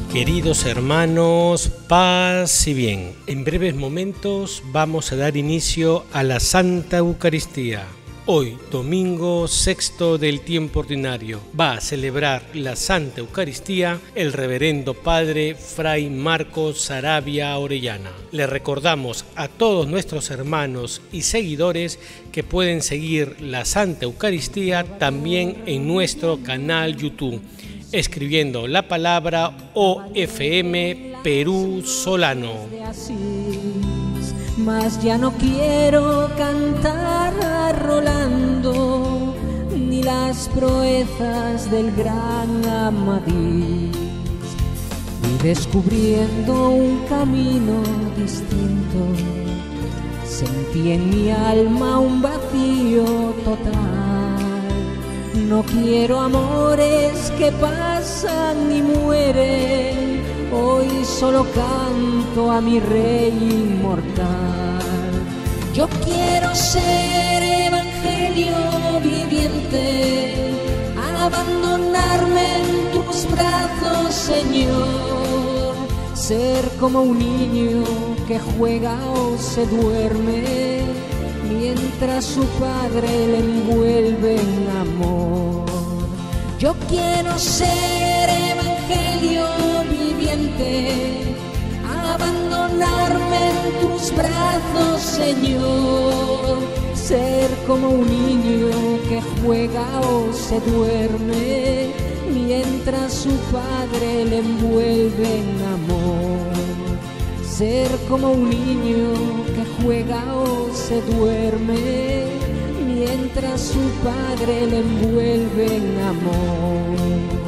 Queridos hermanos, paz y bien. En breves momentos vamos a dar inicio a la Santa Eucaristía. Hoy, domingo sexto del tiempo ordinario, va a celebrar la Santa Eucaristía el reverendo padre Fray Marcos Sarabia Orellana. Le recordamos a todos nuestros hermanos y seguidores que pueden seguir la Santa Eucaristía también en nuestro canal YouTube, escribiendo la palabra OFM Perú Solano. Mas ya no quiero cantar a Rolando ni las proezas del gran Amadís, y descubriendo un camino distinto sentí en mi alma un vacío total. No quiero amores que pasan y mueren, hoy solo canto a mi rey inmortal. Yo quiero ser evangelio viviente, abandonarme en tus brazos, Señor, ser como un niño que juega o se duerme, mientras su padre le envuelve en amor. Yo quiero ser evangelio viviente, abandonarme en tus brazos, Señor, ser como un niño que juega o se duerme, mientras su padre le envuelve en amor. Ser como un niño que juega o se duerme, mientras su padre le envuelve en amor.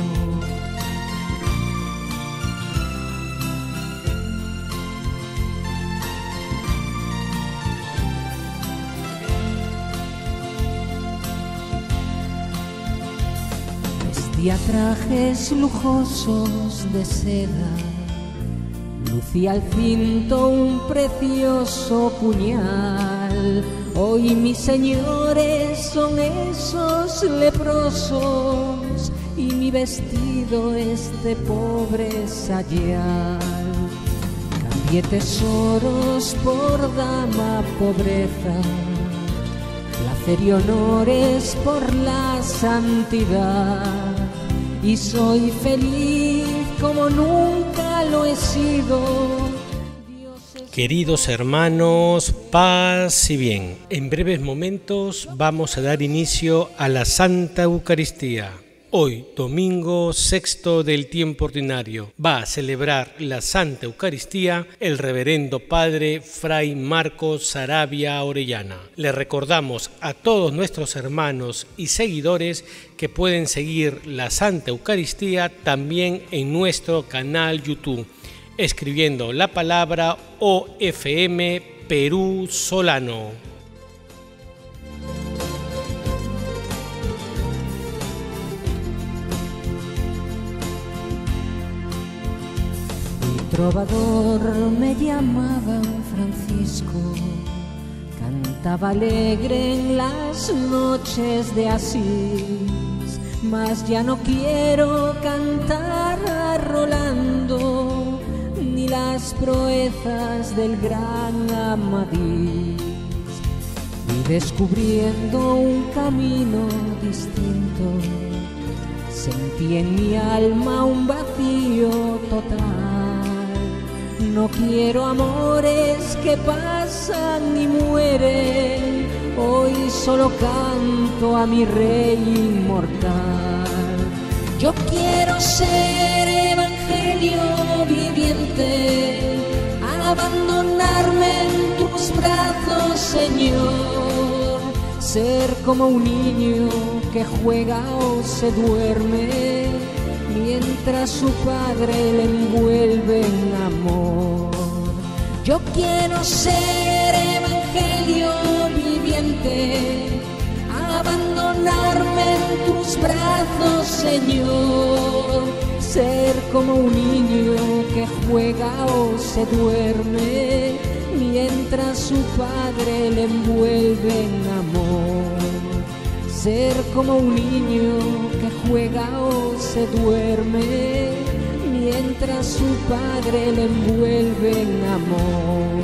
Vestía trajes lujosos de seda, lucía al cinto un precioso puñal. Hoy mis señores son esos leprosos y mi vestido es de pobre sayal. Cambié tesoros por dama pobreza, placer y honores por la santidad, y soy feliz como nunca lo he sido. Queridos hermanos, paz y bien. En breves momentos vamos a dar inicio a la Santa Eucaristía. Hoy, domingo sexto del tiempo ordinario, va a celebrar la Santa Eucaristía el reverendo padre Fray Marcos Sarabia Orellana. Le recordamos a todos nuestros hermanos y seguidores que pueden seguir la Santa Eucaristía también en nuestro canal YouTube, escribiendo la palabra OFM Perú Solano. Trovador me llamaban Francisco, cantaba alegre en las noches de Asís, mas ya no quiero cantar a Rolando ni las proezas del gran Amadís, y descubriendo un camino distinto sentí en mi alma un vacío total. No quiero amores que pasan y mueren, hoy solo canto a mi rey inmortal. Yo quiero ser evangelio viviente, abandonarme en tus brazos, Señor, ser como un niño que juega o se duerme, mientras su padre le envuelve en amor. Yo quiero ser evangelio viviente, abandonarme en tus brazos, Señor, ser como un niño que juega o se duerme, mientras su padre le envuelve en amor. Ser como un niño que juega o se duerme, mientras su padre le envuelve en amor.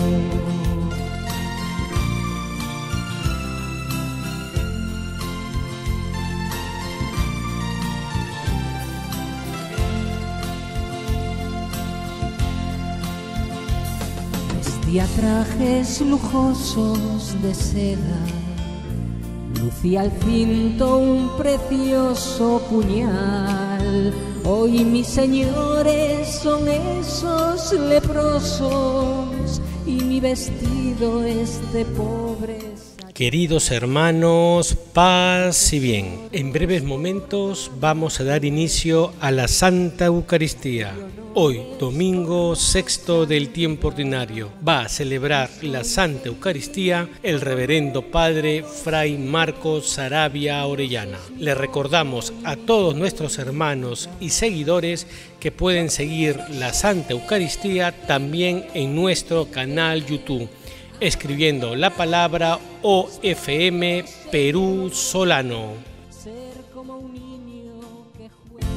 Vestía trajes lujosos de seda, lucía al cinto un precioso puñal. Hoy mis señores son esos leprosos y mi vestido es de pobres. Queridos hermanos, paz y bien. En breves momentos vamos a dar inicio a la Santa Eucaristía. Hoy, domingo sexto del tiempo ordinario, va a celebrar la Santa Eucaristía el reverendo Padre Fray Marcos Sarabia Orellana. Le recordamos a todos nuestros hermanos y seguidores que pueden seguir la Santa Eucaristía también en nuestro canal YouTube, escribiendo la palabra OFM Perú Solano. Ser como un niño que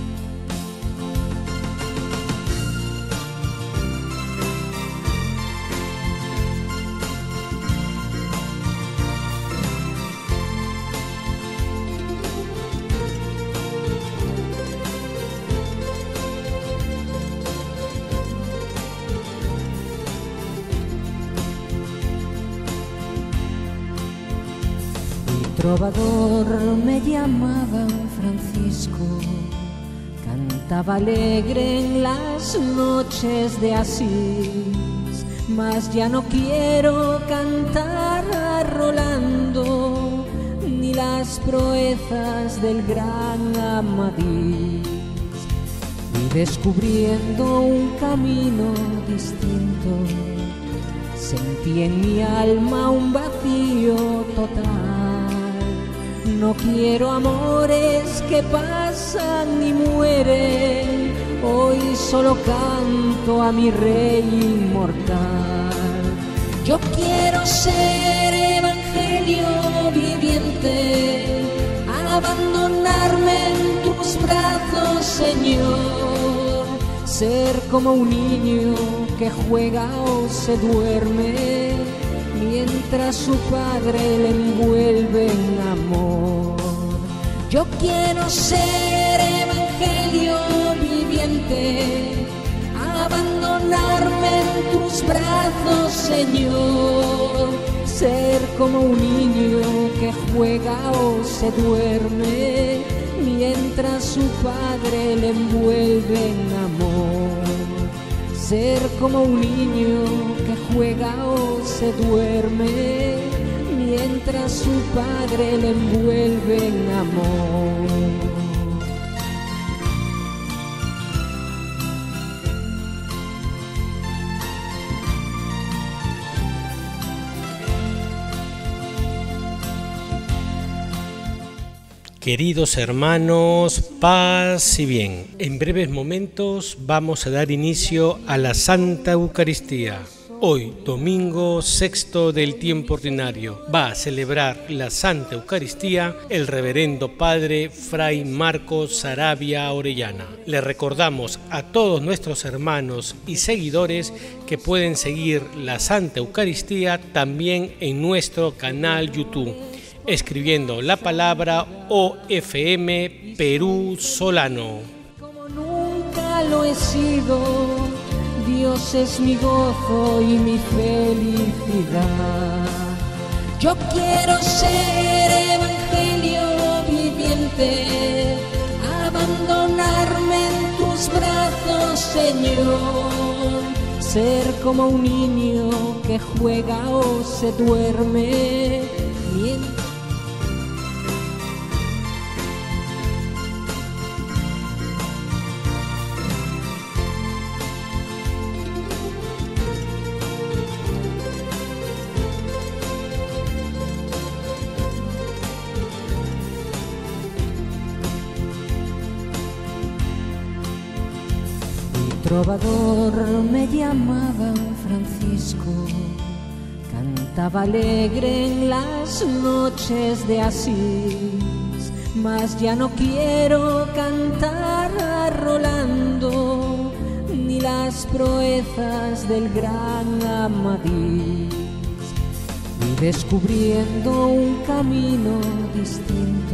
trovador me llamaban Francisco, cantaba alegre en las noches de Asís, mas ya no quiero cantar a Rolando ni las proezas del gran Amadís, y descubriendo un camino distinto, sentí en mi alma un vacío total. No quiero amores que pasan y mueren, hoy solo canto a mi rey inmortal. Yo quiero ser evangelio viviente, abandonarme en tus brazos, Señor, ser como un niño que juega o se duerme, mientras su padre le envuelve en amor. Yo quiero ser evangelio viviente, abandonarme en tus brazos, Señor, ser como un niño que juega o se duerme, mientras su padre le envuelve en amor. Ser como un niño que juega o se duerme, mientras su padre le envuelve en amor. Queridos hermanos, paz y bien. En breves momentos vamos a dar inicio a la Santa Eucaristía. Hoy, domingo sexto del tiempo ordinario, va a celebrar la Santa Eucaristía el reverendo Padre Fray Marcos Sarabia Orellana. Le recordamos a todos nuestros hermanos y seguidores que pueden seguir la Santa Eucaristía también en nuestro canal YouTube, escribiendo la palabra OFM Perú Solano. Como nunca lo he sido, Dios es mi gozo y mi felicidad. Yo quiero ser evangelio viviente, abandonarme en tus brazos, Señor, ser como un niño que juega o se duerme, trovador me llamaban Francisco, cantaba alegre en las noches de Asís, mas ya no quiero cantar a Rolando las proezas del gran Amadís y descubriendo un camino distinto,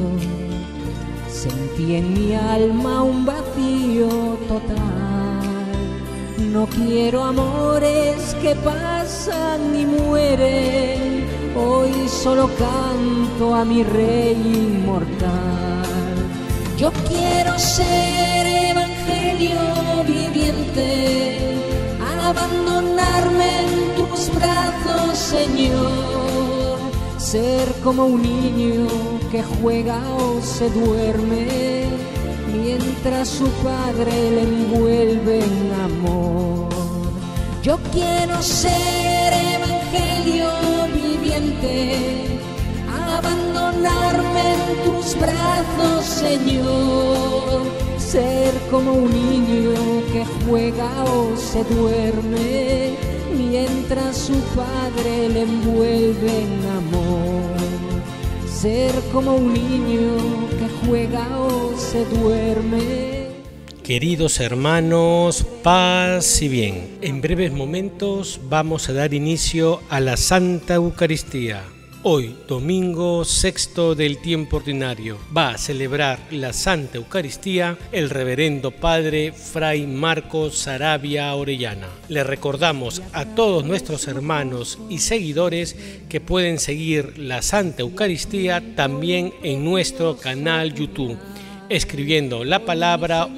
sentí en mi alma un vacío total. No quiero amores que pasan y mueren, hoy solo canto a mi rey inmortal. Yo quiero ser evangelio viviente, abandonarme en tus brazos, Señor, ser como un niño que juega o se duerme, mientras su padre le envuelve en amor. Yo quiero ser evangelio viviente, abandonarme en tus brazos, Señor, ser como un niño que juega o se duerme, mientras su padre le envuelve en amor. Ser como un niño que juega o se duerme. Queridos hermanos, paz y bien. En breves momentos vamos a dar inicio a la Santa Eucaristía. Hoy, domingo sexto del tiempo ordinario, va a celebrar la Santa Eucaristía el reverendo padre Fray Marcos Sarabia Orellana. Le recordamos a todos nuestros hermanos y seguidores que pueden seguir la Santa Eucaristía también en nuestro canal YouTube, escribiendo la palabra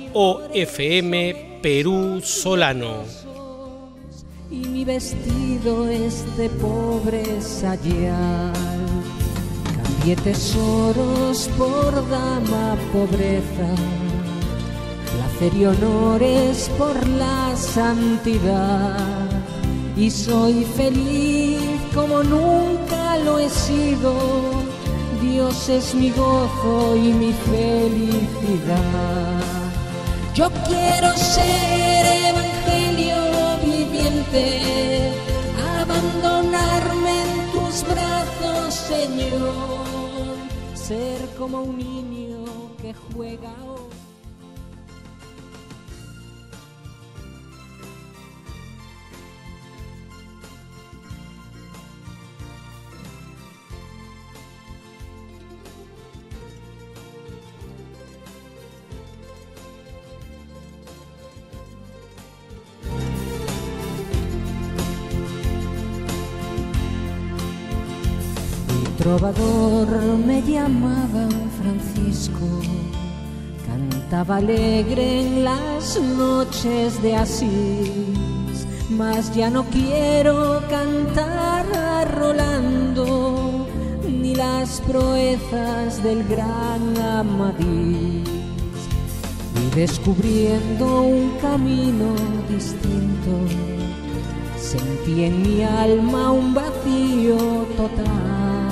OFM Perú Solano. Y mi vestido es de pobre sayal. Cambié tesoros por dama pobreza, placer y honores por la santidad. Y soy feliz como nunca lo he sido, Dios es mi gozo y mi felicidad. Yo quiero ser evangelio viviente, abandonarme en tus brazos, Señor, ser como un niño que juega o... Trovador me llamaban Francisco, cantaba alegre en las noches de Asís, mas ya no quiero cantar a Rolando ni las proezas del gran Amadís, y descubriendo un camino distinto, sentí en mi alma un vacío total.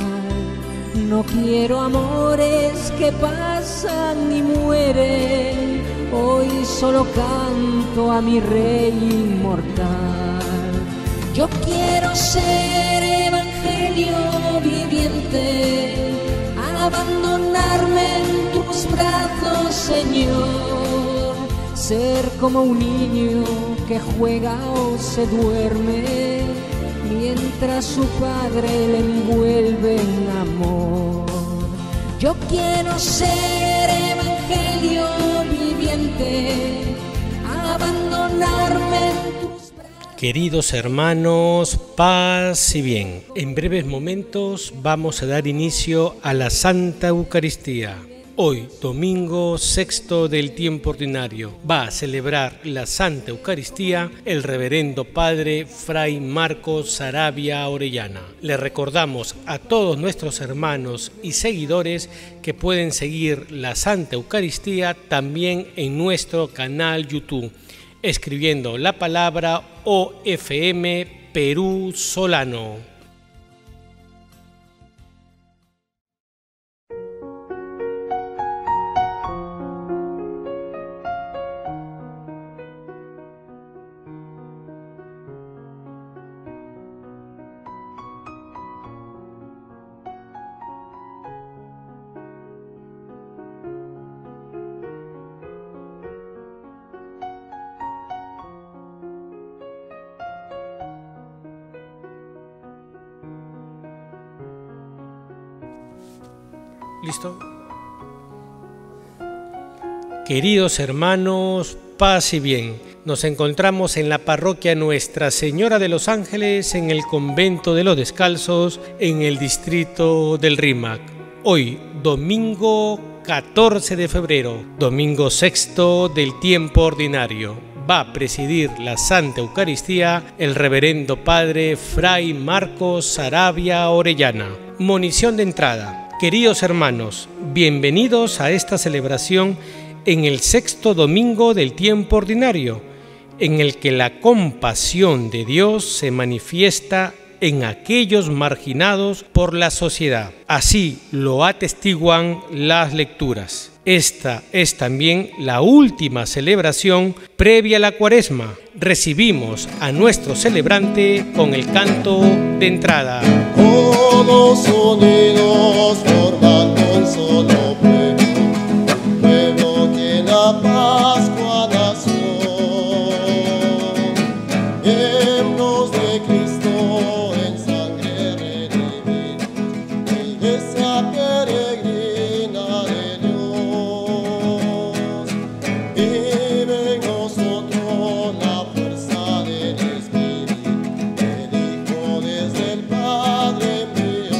No quiero amores que pasan y mueren, hoy solo canto a mi rey inmortal. Yo quiero ser evangelio viviente, abandonarme en tus brazos, Señor, ser como un niño que juega o se duerme, mientras su padre le envuelve en amor. Yo quiero ser evangelio viviente, abandonarme en tus brazos. Queridos hermanos, paz y bien. En breves momentos vamos a dar inicio a la Santa Eucaristía. Hoy, domingo sexto del tiempo ordinario, va a celebrar la Santa Eucaristía el reverendo padre Fray Marcos Sarabia Orellana. Le recordamos a todos nuestros hermanos y seguidores que pueden seguir la Santa Eucaristía también en nuestro canal YouTube, escribiendo la palabra OFM Perú Solano. ¿Listo? Queridos hermanos, paz y bien. Nos encontramos en la parroquia Nuestra Señora de los Ángeles, en el convento de los Descalzos, en el distrito del Rímac. Hoy, domingo 14 de febrero, domingo sexto del tiempo ordinario. Va a presidir la Santa Eucaristía el reverendo padre Fray Marcos Sarabia Orellana. Monición de entrada. Queridos hermanos, bienvenidos a esta celebración en el sexto domingo del tiempo ordinario, en el que la compasión de Dios se manifiesta en aquellos marginados por la sociedad. Así lo atestiguan las lecturas. Esta es también la última celebración previa a la Cuaresma. Recibimos a nuestro celebrante con el canto de entrada. Todos unidos formando un solo pueblo que la Pascua nació. Himnos de Cristo en sangre redimida, iglesia peregrina de Dios. Vive en nosotros la fuerza del Espíritu, el Hijo desde el Padre envió.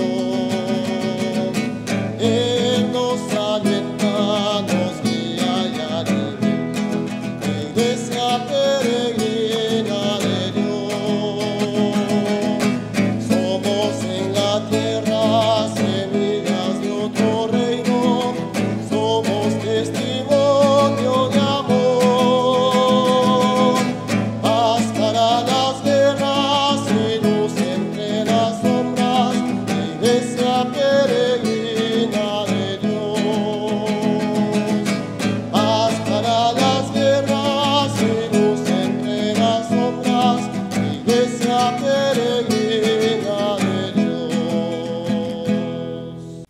Él nos alienta, nos guía y alimenta, iglesia peregrina de Dios. Somos en la tierra semillas de otro reino, somos testimonio de amor. Paz para las guerras y luz entre las sombras, iglesia peregrina de Dios. Paz para las guerras y luz entre las sombras, iglesia peregrina de Dios.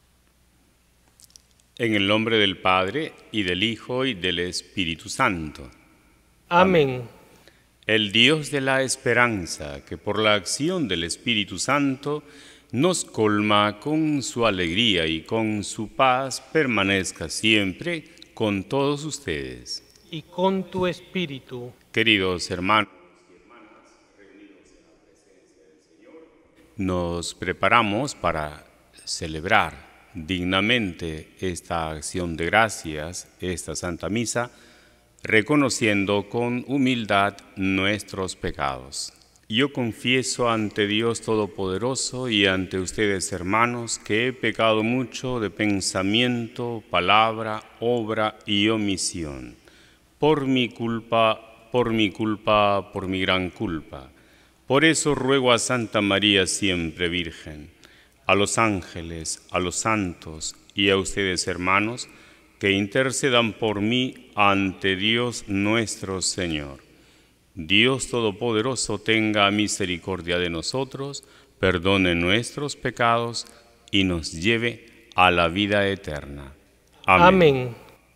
En el nombre del Padre, y del Hijo, y del Espíritu Santo. Amén. El Dios de la esperanza, que por la acción del Espíritu Santo nos colma con su alegría y con su paz, permanezca siempre con todos ustedes. Y con tu espíritu. Queridos hermanos y hermanas, reunidos en la presencia del Señor, nos preparamos para celebrar dignamente esta acción de gracias, esta Santa Misa, reconociendo con humildad nuestros pecados. Yo confieso ante Dios Todopoderoso y ante ustedes, hermanos, que he pecado mucho de pensamiento, palabra, obra y omisión. Por mi culpa, por mi gran culpa. Por eso ruego a Santa María siempre Virgen, a los ángeles, a los santos y a ustedes, hermanos, que intercedan por mí ante Dios nuestro Señor. Dios Todopoderoso tenga misericordia de nosotros, perdone nuestros pecados y nos lleve a la vida eterna. Amén.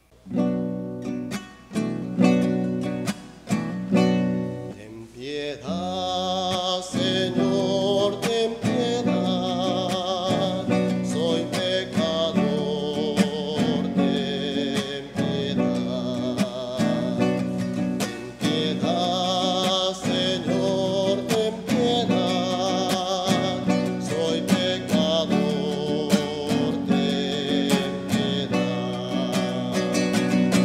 Ten piedad, Señor, ten piedad, soy pecador, ten piedad. Ten piedad, Señor, ten piedad, soy pecador, ten piedad.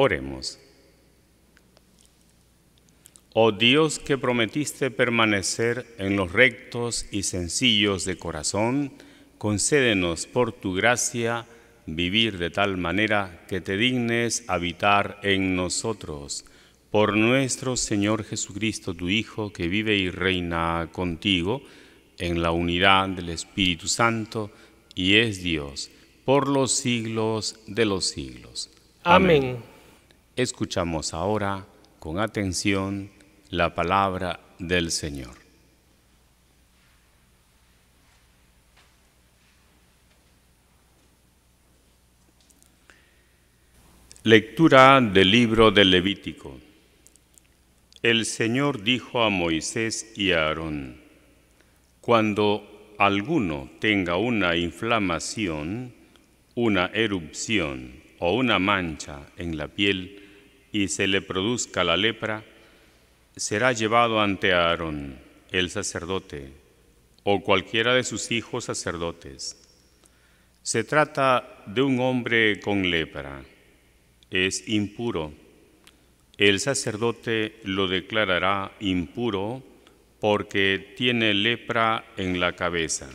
Oremos. Oh Dios, que prometiste permanecer en los rectos y sencillos de corazón, concédenos por tu gracia vivir de tal manera que te dignes habitar en nosotros. Por nuestro Señor Jesucristo, tu Hijo, que vive y reina contigo en la unidad del Espíritu Santo y es Dios por los siglos de los siglos. Amén. Escuchamos ahora con atención la palabra del Señor. Lectura del libro del Levítico. El Señor dijo a Moisés y a Aarón: cuando alguno tenga una inflamación, una erupción o una mancha en la piel y se le produzca la lepra, será llevado ante Aarón, el sacerdote, o cualquiera de sus hijos sacerdotes. Se trata de un hombre con lepra. Es impuro. El sacerdote lo declarará impuro porque tiene lepra en la cabeza.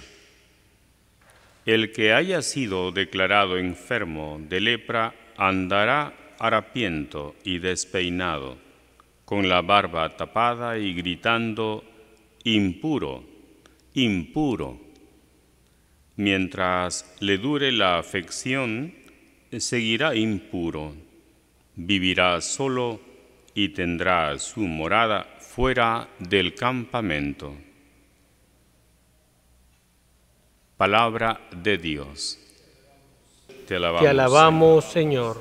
El que haya sido declarado enfermo de lepra andará harapiento y despeinado, con la barba tapada y gritando: impuro, impuro. Mientras le dure la afección, seguirá impuro, vivirá solo y tendrá su morada fuera del campamento. Palabra de Dios. Te alabamos, Señor.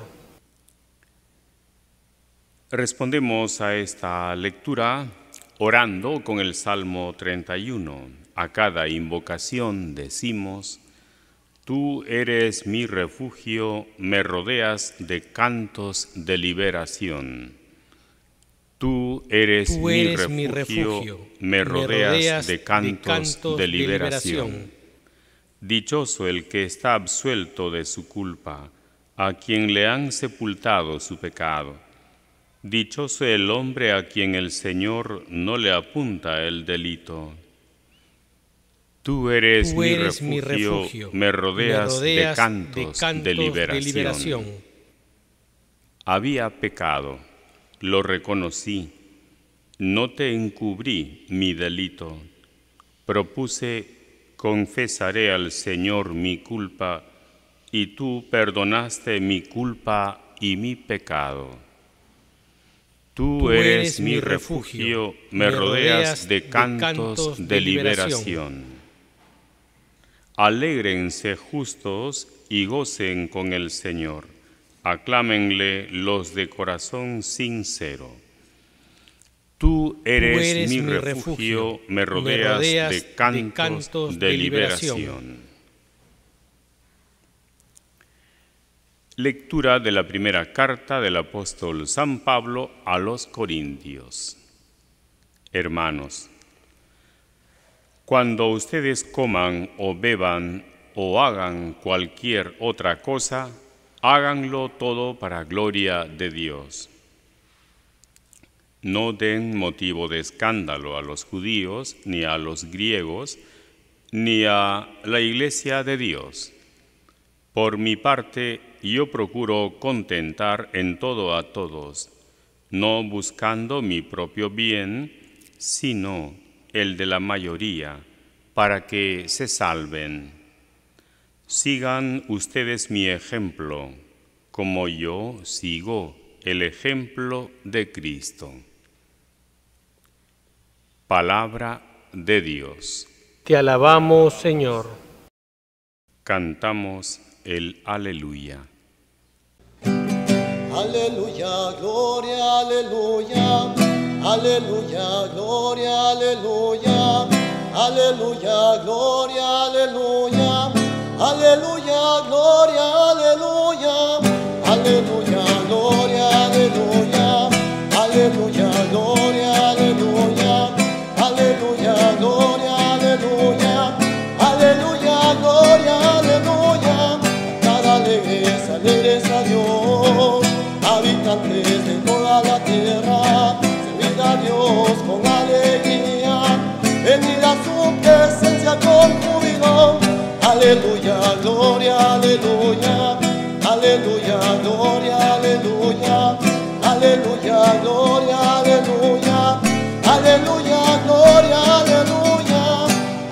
Respondemos a esta lectura orando con el Salmo 31. A cada invocación decimos: Tú eres mi refugio, me rodeas de cantos de liberación. Tú eres mi refugio, me rodeas de cantos de liberación. Dichoso el que está absuelto de su culpa, a quien le han sepultado su pecado. Dichoso el hombre a quien el Señor no le apunta el delito. Tú eres mi refugio, me rodeas de cantos de liberación. Había pecado, lo reconocí, no te encubrí mi delito. Propuse: confesaré al Señor mi culpa, y tú perdonaste mi culpa y mi pecado. Tú eres mi refugio, me rodeas de cantos de liberación. Alégrense justos y gocen con el Señor. Aclámenle los de corazón sincero. Tú eres mi refugio, me rodeas de cantos de liberación. Lectura de la primera carta del apóstol San Pablo a los Corintios. Hermanos, cuando ustedes coman o beban o hagan cualquier otra cosa, háganlo todo para gloria de Dios. No den motivo de escándalo a los judíos, ni a los griegos, ni a la Iglesia de Dios. Por mi parte, yo procuro contentar en todo a todos, no buscando mi propio bien, sino el de la mayoría, para que se salven. Sigan ustedes mi ejemplo, como yo sigo el ejemplo de Cristo. Palabra de Dios. Te alabamos, Señor. Cantamos el Aleluya. Aleluya, gloria, aleluya. Aleluya, gloria, aleluya. Aleluya, gloria, aleluya. Aleluya, gloria, aleluya. Aleluya, gloria, aleluya. Aleluya, gloria, aleluya. Aleluya, gloria, aleluya. Aleluya, gloria, aleluya. Cada alegres a Dios, habitan aleluya, gloria, aleluya, aleluya, gloria, aleluya, aleluya, gloria, aleluya, aleluya, gloria, aleluya,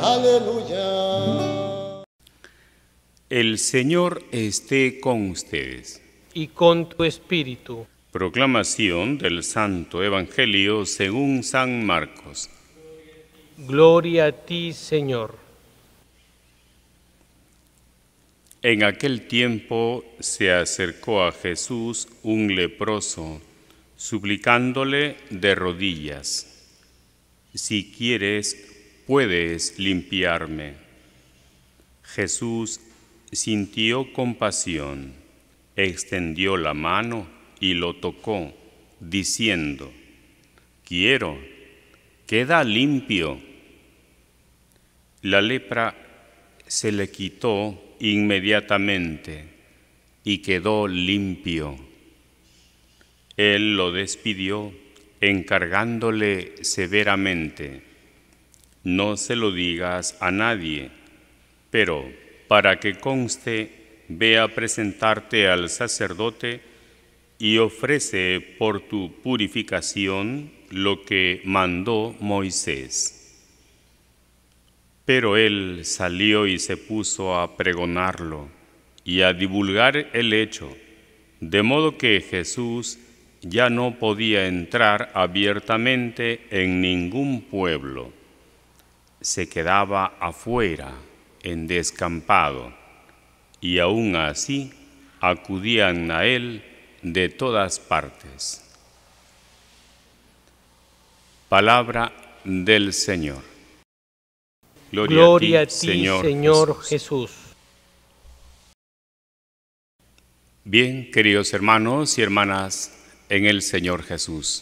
aleluya. El Señor esté con ustedes. Y con tu espíritu. Proclamación del Santo Evangelio según San Marcos. Gloria a ti, Señor. En aquel tiempo se acercó a Jesús un leproso, suplicándole de rodillas: «Si quieres, puedes limpiarme». Jesús sintió compasión, extendió la mano y lo tocó, diciendo: «Quiero, queda limpio». La lepra se le quitó inmediatamente y quedó limpio. Él lo despidió, encargándole severamente: «No se lo digas a nadie, pero para que conste, ve a presentarte al sacerdote y ofrece por tu purificación lo que mandó Moisés». Pero él salió y se puso a pregonarlo y a divulgar el hecho, de modo que Jesús ya no podía entrar abiertamente en ningún pueblo. Se quedaba afuera, en descampado, y aún así acudían a él de todas partes. Palabra del Señor. Gloria a ti, Señor Jesús. Bien, queridos hermanos y hermanas en el Señor Jesús,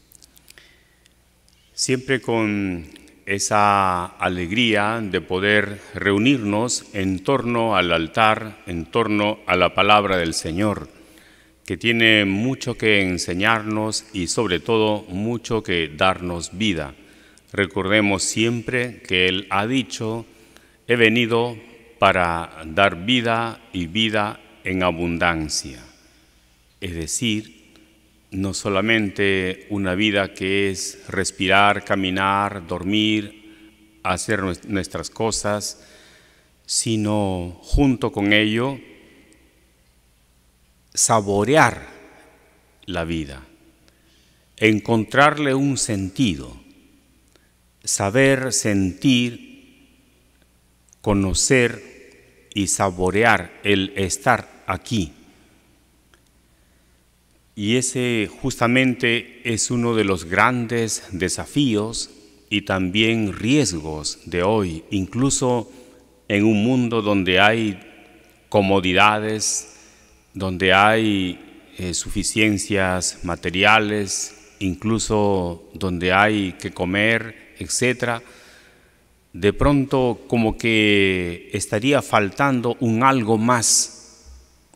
siempre con esa alegría de poder reunirnos en torno al altar, en torno a la palabra del Señor, que tiene mucho que enseñarnos y sobre todo mucho que darnos vida. Recordemos siempre que Él ha dicho: «He venido para dar vida y vida en abundancia». Es decir, no solamente una vida que es respirar, caminar, dormir, hacer nuestras cosas, sino junto con ello saborear la vida, encontrarle un sentido, saber, sentir, conocer y saborear el estar aquí. Y ese justamente es uno de los grandes desafíos y también riesgos de hoy, incluso en un mundo donde hay comodidades, donde hay suficiencias materiales, incluso donde hay que comer, etcétera. De pronto como que estaría faltando un algo más.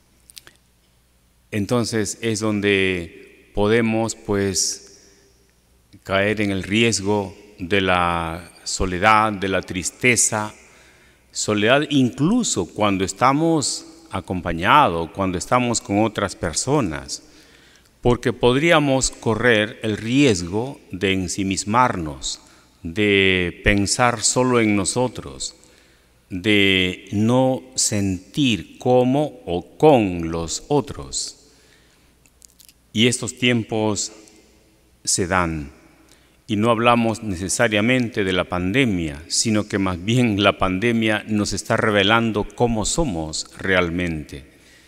Entonces es donde podemos pues caer en el riesgo de la soledad, de la tristeza, soledad incluso cuando estamos acompañados, cuando estamos con otras personas, porque podríamos correr el riesgo de ensimismarnos, de pensar solo en nosotros, de no sentir como o con los otros. Y estos tiempos se dan, y no hablamos necesariamente de la pandemia, sino que más bien la pandemia nos está revelando cómo somos realmente.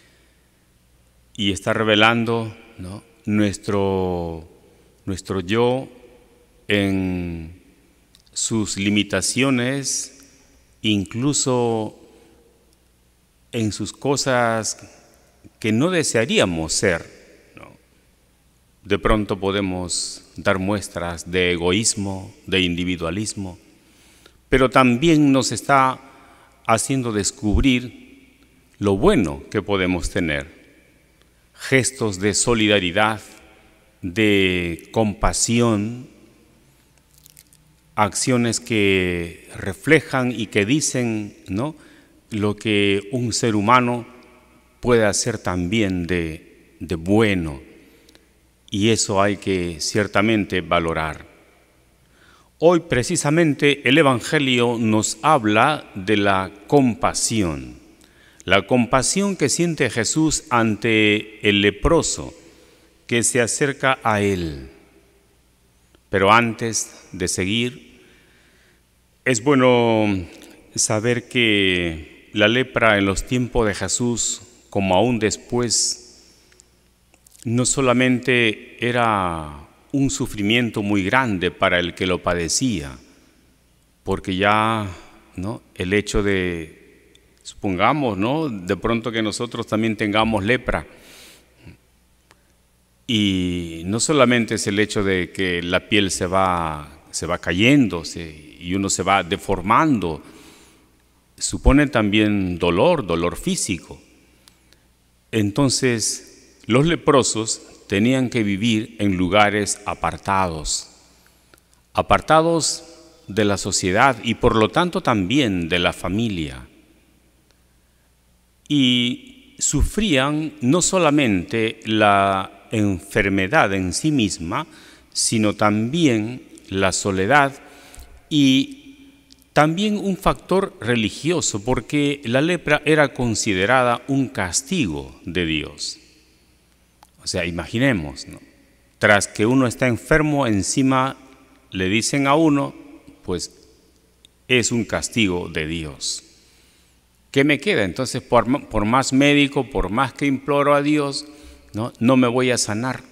Y está revelando, ¿no?, nuestro yo en sus limitaciones, incluso en sus cosas que no desearíamos ser, ¿no? De pronto podemos dar muestras de egoísmo, de individualismo, pero también nos está haciendo descubrir lo bueno que podemos tener, gestos de solidaridad, de compasión, acciones que reflejan y que dicen, ¿no?, lo que un ser humano puede hacer también de bueno, y eso hay que ciertamente valorar. Hoy precisamente el Evangelio nos habla de la compasión que siente Jesús ante el leproso que se acerca a él. Pero antes de seguir, es bueno saber que la lepra en los tiempos de Jesús, como aún después, no solamente era un sufrimiento muy grande para el que lo padecía, porque ya, ¿no?, el hecho de, supongamos, ¿no?, de pronto que nosotros también tengamos lepra, y no solamente es el hecho de que la piel se va cayendo y uno se va deformando, supone también dolor físico. Entonces, los leprosos tenían que vivir en lugares apartados de la sociedad y por lo tanto también de la familia. Y sufrían no solamente la enfermedad en sí misma, sino también la soledad y también un factor religioso, porque la lepra era considerada un castigo de Dios. O sea, imaginemos, ¿no?, tras que uno está enfermo, encima le dicen a uno, pues es un castigo de Dios. ¿Qué me queda? Entonces, por más médico, por más que imploro a Dios, no me voy a sanar.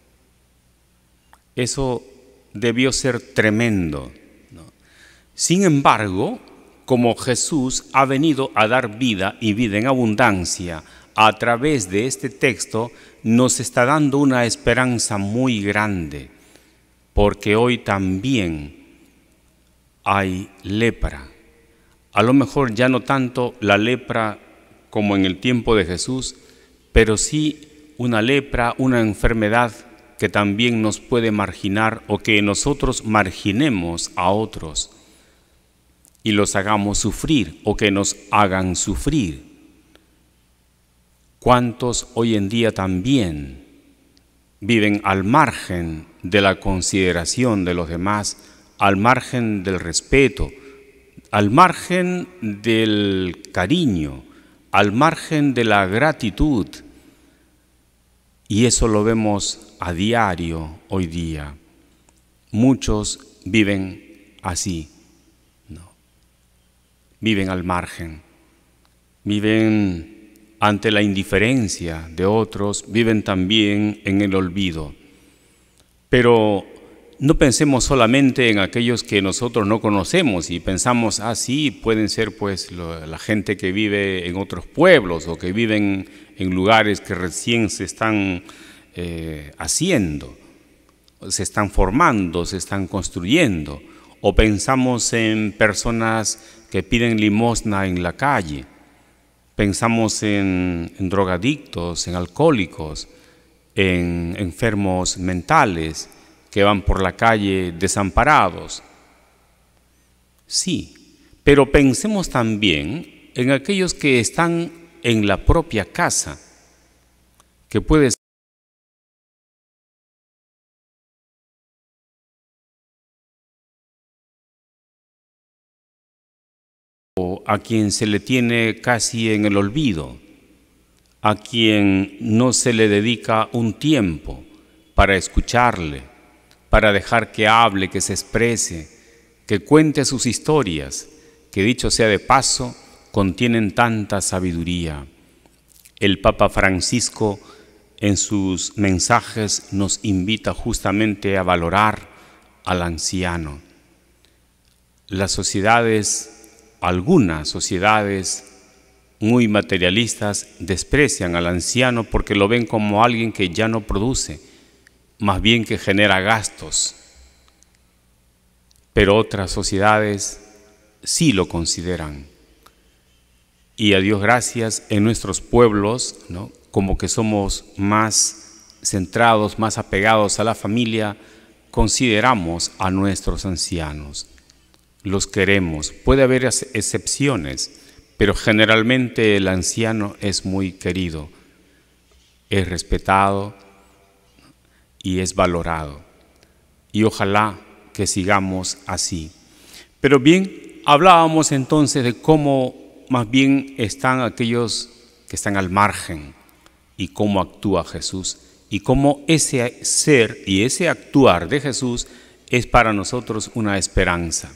Eso debió ser tremendo, ¿no? Sin embargo, como Jesús ha venido a dar vida y vida en abundancia, a través de este texto nos está dando una esperanza muy grande, porque hoy también hay lepra. A lo mejor ya no tanto la lepra como en el tiempo de Jesús, pero sí una lepra, una enfermedad que también nos puede marginar o que nosotros marginemos a otros y los hagamos sufrir o que nos hagan sufrir. ¿Cuántos hoy en día también viven al margen de la consideración de los demás, al margen del respeto, al margen del cariño, al margen de la gratitud? Y eso lo vemos a diario hoy día. Muchos viven así, ¿no? Viven al margen, viven ante la indiferencia de otros, viven también en el olvido. Pero no pensemos solamente en aquellos que nosotros no conocemos y pensamos, sí, pueden ser pues la gente que vive en otros pueblos o que viven en lugares que recién se están haciendo, se están formando, se están construyendo. O pensamos en personas que piden limosna en la calle, pensamos en drogadictos, en alcohólicos, en enfermos mentales que van por la calle desamparados. Sí, pero pensemos también en aquellos que están en la propia casa, que puede ser a quien se le tiene casi en el olvido, a quien no se le dedica un tiempo para escucharle, para dejar que hable, que se exprese, que cuente sus historias, que dicho sea de paso, contienen tanta sabiduría. El Papa Francisco en sus mensajes nos invita justamente a valorar al anciano. Las sociedades, algunas sociedades muy materialistas, desprecian al anciano porque lo ven como alguien que ya no produce, más bien que genera gastos. Pero otras sociedades sí lo consideran. Y a Dios gracias, en nuestros pueblos, ¿no?, como que somos más centrados, más apegados a la familia, consideramos a nuestros ancianos. Los queremos. Puede haber excepciones, pero generalmente el anciano es muy querido, es respetado y es valorado. Y ojalá que sigamos así. Pero bien, hablábamos entonces de cómo más bien están aquellos que están al margen y cómo actúa Jesús y cómo ese ser y ese actuar de Jesús es para nosotros una esperanza.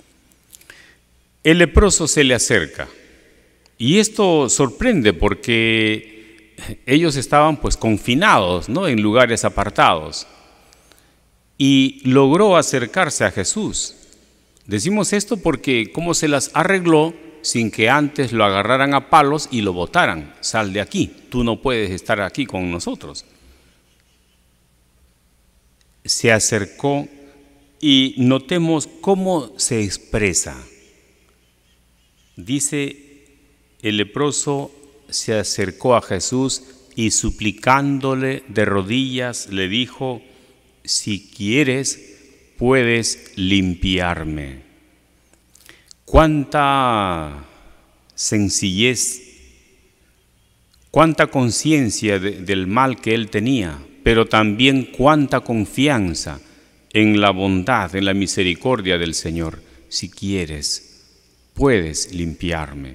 El leproso se le acerca y esto sorprende porque ellos estaban pues confinados, ¿no?, en lugares apartados, y logró acercarse a Jesús. Decimos esto porque cómo se las arregló sin que antes lo agarraran a palos y lo botaran. Sal de aquí, tú no puedes estar aquí con nosotros. Se acercó y notemos cómo se expresa. Dice, el leproso se acercó a Jesús y suplicándole de rodillas le dijo: si quieres, puedes limpiarme. Cuánta sencillez, cuánta conciencia del mal que él tenía, pero también cuánta confianza en la bondad, en la misericordia del Señor. Si quieres, puedes limpiarme.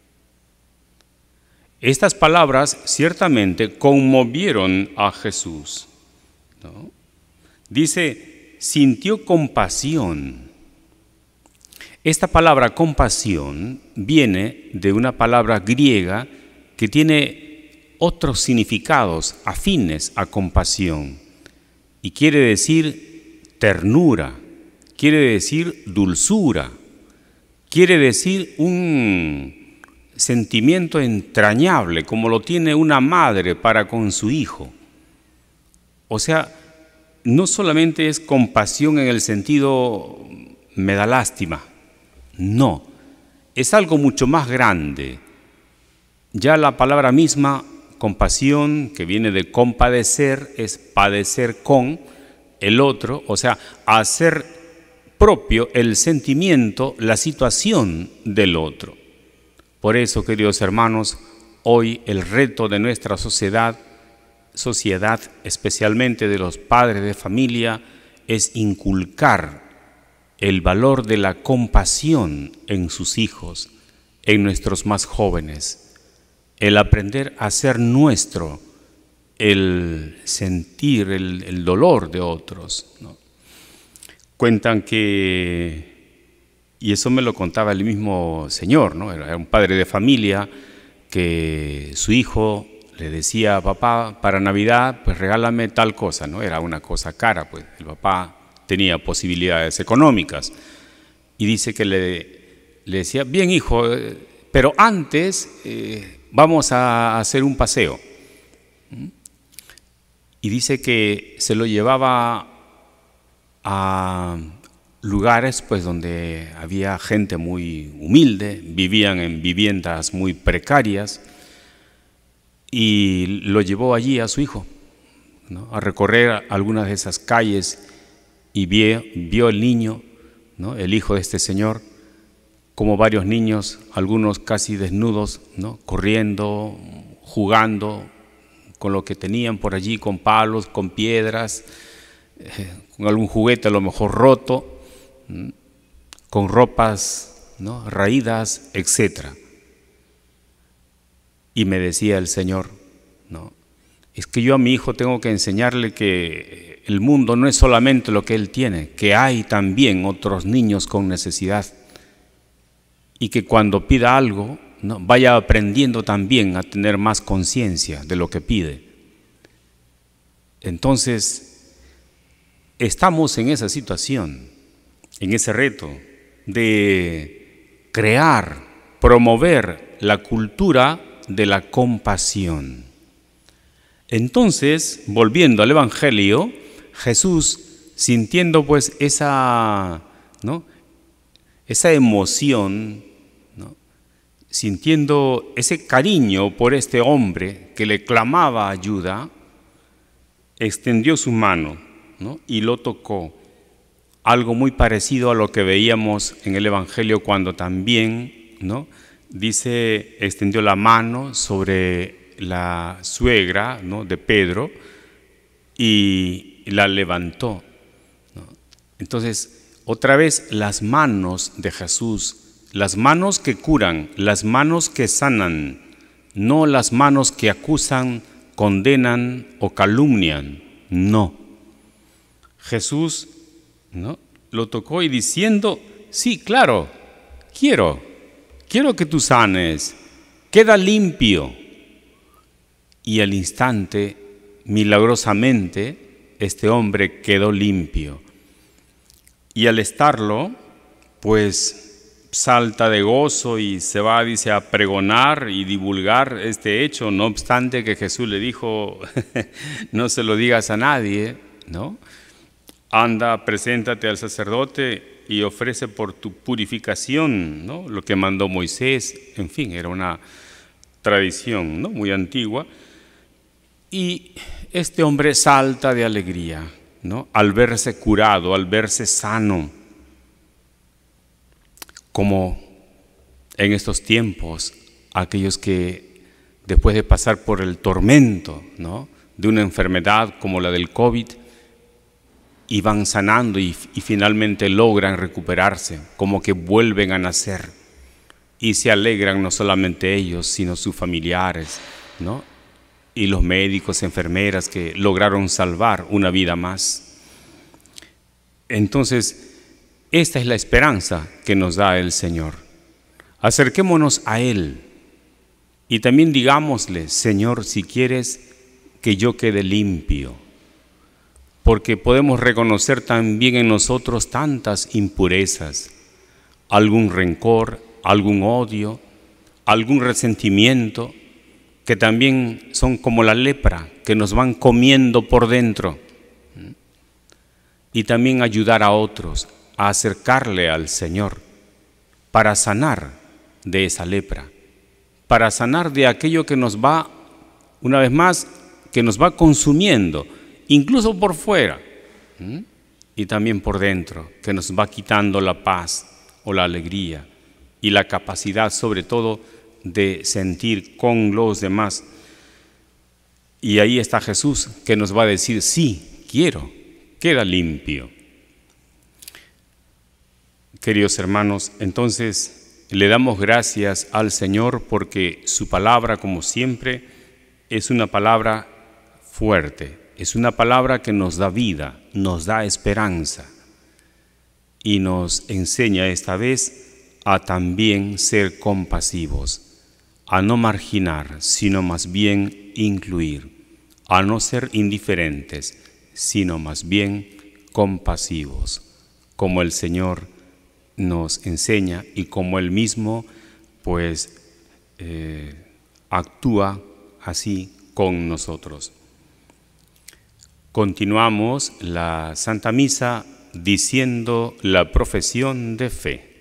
Estas palabras ciertamente conmovieron a Jesús, ¿no? Dice, sintió compasión. Esta palabra compasión viene de una palabra griega que tiene otros significados afines a compasión y quiere decir ternura, quiere decir dulzura, quiere decir un sentimiento entrañable como lo tiene una madre para con su hijo. O sea, no solamente es compasión en el sentido me da lástima, no, es algo mucho más grande. Ya la palabra misma, compasión, que viene de compadecer, es padecer con el otro, o sea, hacer propio el sentimiento, la situación del otro. Por eso, queridos hermanos, hoy el reto de nuestra sociedad, especialmente de los padres de familia, es inculcar el valor de la compasión en sus hijos, en nuestros más jóvenes, el aprender a hacer nuestro el sentir el dolor de otros, ¿no? Cuentan que, y eso me lo contaba el mismo señor, ¿no? Era un padre de familia que su hijo le decía: papá, para Navidad pues regálame tal cosa, ¿no? Era una cosa cara, pues el papá tenía posibilidades económicas y dice que le decía: bien hijo, pero antes vamos a hacer un paseo. Y dice que se lo llevaba a lugares pues donde había gente muy humilde, vivían en viviendas muy precarias, y lo llevó allí a su hijo, ¿no?, a recorrer algunas de esas calles, y vio el niño, ¿no?, el hijo de este señor, como varios niños, algunos casi desnudos, ¿no?, corriendo, jugando con lo que tenían por allí, con palos, con piedras, con algún juguete a lo mejor roto, con ropas, ¿no?, raídas, etc. Y me decía el Señor, ¿no?, es que yo a mi hijo tengo que enseñarle que el mundo no es solamente lo que él tiene, que hay también otros niños con necesidad, y que cuando pida algo, ¿no?, vaya aprendiendo también a tener más conciencia de lo que pide. Entonces, estamos en esa situación, en ese reto de crear, promover la cultura de la compasión. Entonces, volviendo al Evangelio, Jesús, sintiendo pues esa emoción, ¿no?, sintiendo ese cariño por este hombre que le clamaba ayuda, extendió su mano, ¿no?, y lo tocó. Algo muy parecido a lo que veíamos en el Evangelio cuando también, ¿no?, Dice, extendió la mano sobre la suegra, ¿no?, de Pedro y la levantó, ¿no? Entonces, otra vez las manos de Jesús, las manos que curan, las manos que sanan, no las manos que acusan, condenan o calumnian, no. Jesús, ¿no?, lo tocó y diciendo, sí, claro, quiero que tú sanes, queda limpio. Y al instante, milagrosamente, este hombre quedó limpio. Y al estarlo, pues salta de gozo y se va, dice, a pregonar y divulgar este hecho, no obstante que Jesús le dijo, no se lo digas a nadie, ¿no? Anda, preséntate al sacerdote y ofrece por tu purificación, ¿no?, lo que mandó Moisés. En fin, era una tradición, ¿no?, muy antigua. Y este hombre salta de alegría, ¿no?, al verse curado, al verse sano. Como en estos tiempos, aquellos que después de pasar por el tormento, ¿no?, de una enfermedad como la del COVID, y van sanando y finalmente logran recuperarse, como que vuelven a nacer y se alegran no solamente ellos, sino sus familiares, ¿no?, y los médicos, enfermeras que lograron salvar una vida más. Entonces, esta es la esperanza que nos da el Señor. Acerquémonos a Él y también digámosle, Señor, si quieres que yo quede limpio, porque podemos reconocer también en nosotros tantas impurezas, algún rencor, algún odio, algún resentimiento, que también son como la lepra, que nos van comiendo por dentro. Y también ayudar a otros a acercarle al Señor para sanar de esa lepra, para sanar de aquello que nos va, una vez más, que nos va consumiendo, incluso por fuera, y también por dentro, que nos va quitando la paz o la alegría y la capacidad, sobre todo, de sentir con los demás. Y ahí está Jesús, que nos va a decir, sí, quiero, queda limpio. Queridos hermanos, entonces le damos gracias al Señor porque su palabra, como siempre, es una palabra fuerte. Es una palabra que nos da vida, nos da esperanza y nos enseña esta vez a también ser compasivos, a no marginar, sino más bien incluir, a no ser indiferentes, sino más bien compasivos, como el Señor nos enseña y como Él mismo pues actúa así con nosotros. Continuamos la Santa Misa diciendo la profesión de fe.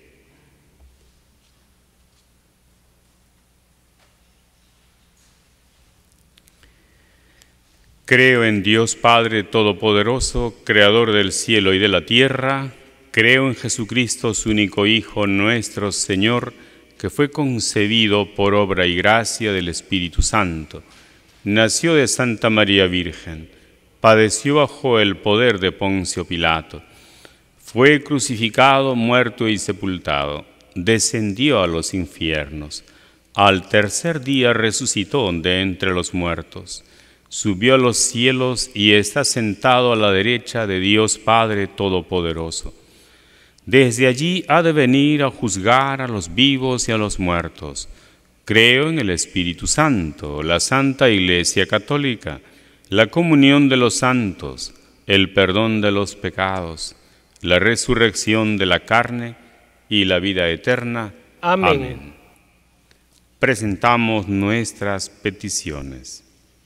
Creo en Dios Padre Todopoderoso, Creador del cielo y de la tierra. Creo en Jesucristo, su único Hijo, nuestro Señor, que fue concebido por obra y gracia del Espíritu Santo. Nació de Santa María Virgen. Padeció bajo el poder de Poncio Pilato. Fue crucificado, muerto y sepultado. Descendió a los infiernos. Al tercer día resucitó de entre los muertos. Subió a los cielos y está sentado a la derecha de Dios Padre Todopoderoso. Desde allí ha de venir a juzgar a los vivos y a los muertos. Creo en el Espíritu Santo, la Santa Iglesia Católica, la comunión de los santos, el perdón de los pecados, la resurrección de la carne y la vida eterna. Amén. Amén. Presentamos nuestras peticiones.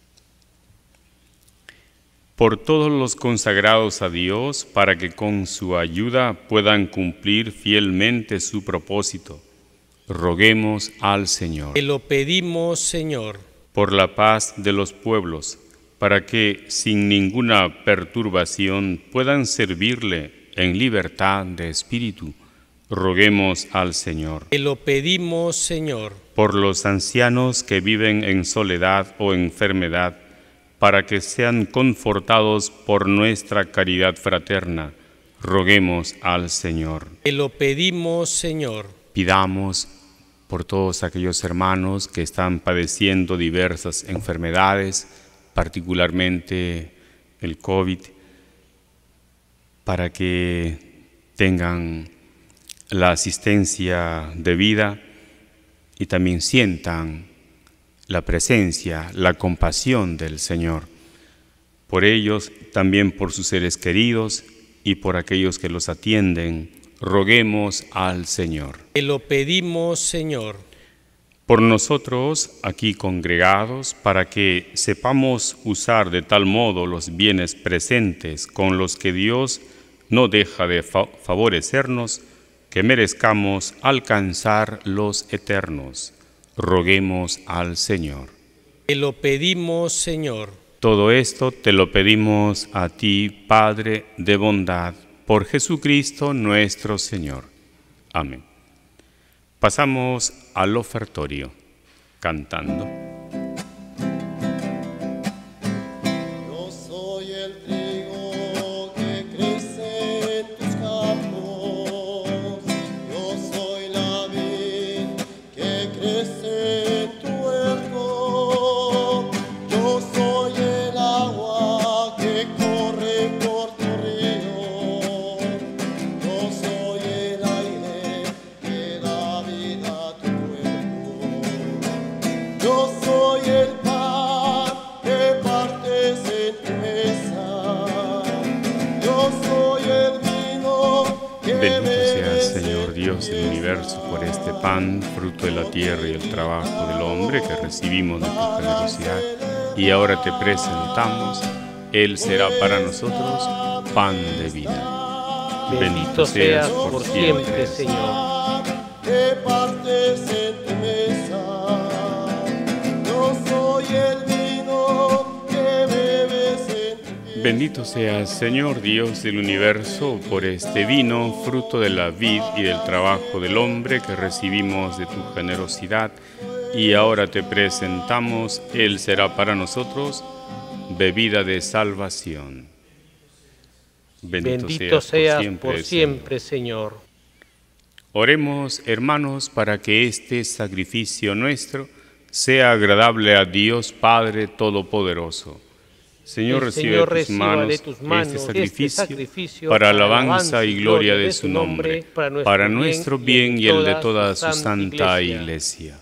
Por todos los consagrados a Dios, para que con su ayuda puedan cumplir fielmente su propósito, roguemos al Señor. Te lo pedimos, Señor. Por la paz de los pueblos, para que sin ninguna perturbación puedan servirle en libertad de espíritu, Roguemos al Señor. Te lo pedimos, Señor. Por los ancianos que viven en soledad o enfermedad, para que sean confortados por nuestra caridad fraterna, roguemos al Señor. Te lo pedimos, Señor. Pidamos por todos aquellos hermanos que están padeciendo diversas enfermedades, particularmente el COVID, para que tengan la asistencia debida y también sientan la presencia, la compasión del Señor. Por ellos, también por sus seres queridos y por aquellos que los atienden, roguemos al Señor. Te lo pedimos, Señor. Por nosotros, aquí congregados, para que sepamos usar de tal modo los bienes presentes con los que Dios no deja de favorecernos, que merezcamos alcanzar los eternos. Roguemos al Señor. Te lo pedimos, Señor. Todo esto te lo pedimos a ti, Padre de bondad, por Jesucristo nuestro Señor. Amén. Pasamos al ofertorio, cantando. Yo soy el trigo que crece en tus campos, yo soy la vid que crece en tu huerto, yo soy el agua que corre por tu río, yo soy el aire que da vida a tu cuerpo, yo soy el pan que partes en tu mesa, yo soy el vino que Bendito seas, bebes Señor en Dios del universo, por este pan, fruto de la tierra y el trabajo del hombre que recibimos de tu generosidad. Y ahora te presentamos, Él será para nosotros pan de vida. Bendito seas por siempre, Señor. que partes en tu mesa, yo soy el vino que bebes en tu fiesta. Bendito seas, Señor Dios del universo, por este vino, fruto de la vid y del trabajo del hombre que recibimos de tu generosidad. Y ahora te presentamos, Él será para nosotros bebida de salvación. Bendito seas por siempre, Señor. Oremos, hermanos, para que este sacrificio nuestro sea agradable a Dios Padre Todopoderoso. Señor, recibe de tus manos este sacrificio para alabanza y gloria de su nombre, para nuestro bien y el de toda su santa Iglesia.